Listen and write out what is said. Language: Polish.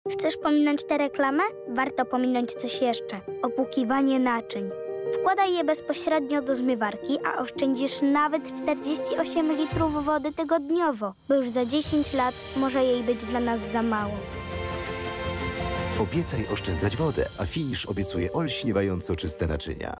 Chcesz pominąć tę reklamę? Warto pominąć coś jeszcze. Opłukiwanie naczyń. Wkładaj je bezpośrednio do zmywarki, a oszczędzisz nawet 48 litrów wody tygodniowo, bo już za 10 lat może jej być dla nas za mało. Obiecaj oszczędzać wodę, a Finish obiecuje olśniewająco czyste naczynia.